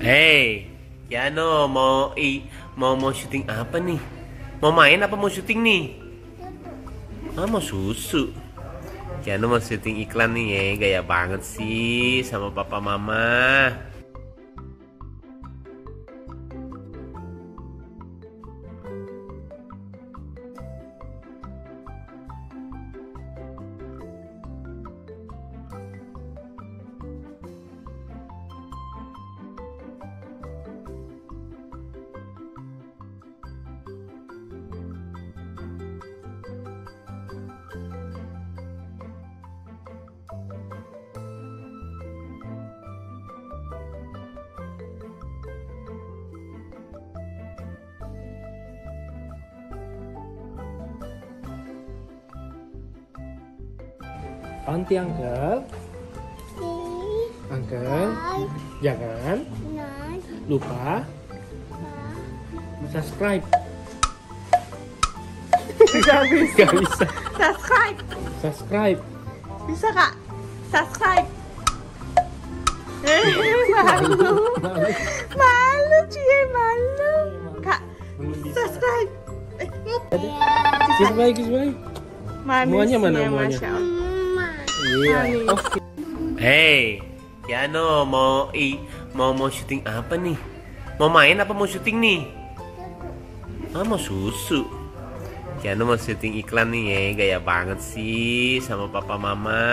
Hei, Kiano mau syuting apa nih? Mau main apa mau syuting nih? Mau susu. Kiano mau syuting iklan nih ya, gaya banget sih sama papa mama. Panti Uncle, jangan lupa subscribe. Gak bisa. Gak bisa. Subscribe. Bisa kak? Subscribe. Malu cie, malu. Kak, subscribe. Kiss bye. Manisnya, Muanya mana? Masya Allah. Iya. Oke. Hei, Kiano mau syuting apa nih? Mau main apa mau syuting nih? Mau susu. Kiano mau syuting iklan nih ya, gaya banget sih sama papa mama.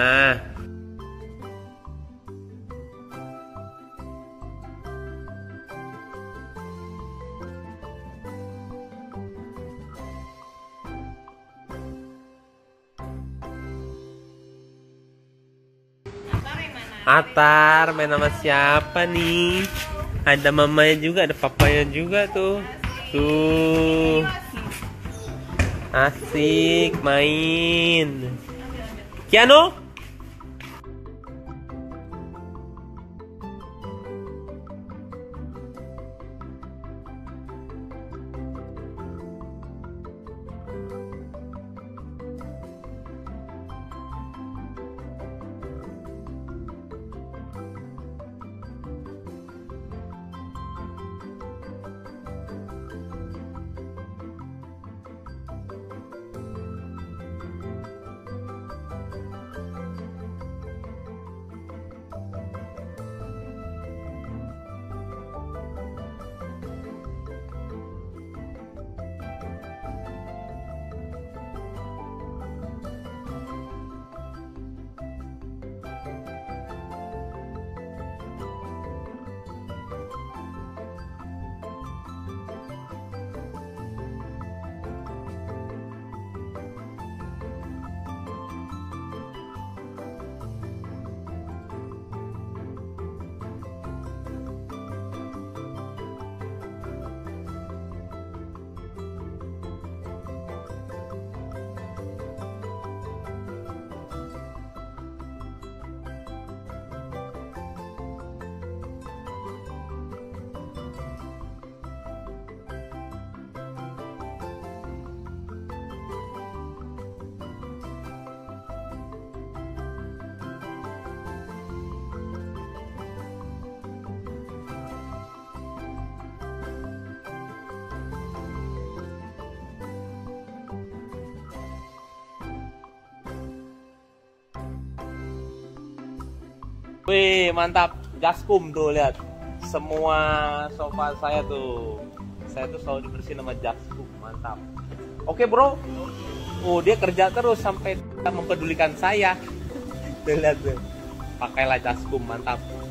Atar main sama siapa nih? Ada mamanya juga, ada papanya juga tuh. Tuh. Asik main. Kiano? Wih, mantap. Jaskum tuh, lihat. Semua sofa saya tuh. Saya tuh selalu dibersihin sama Jaskum. Mantap. Oke, bro. Oh, dia kerja terus sampai mempedulikan saya. Tuh, lihat tuh. Pakailah Jaskum, mantap.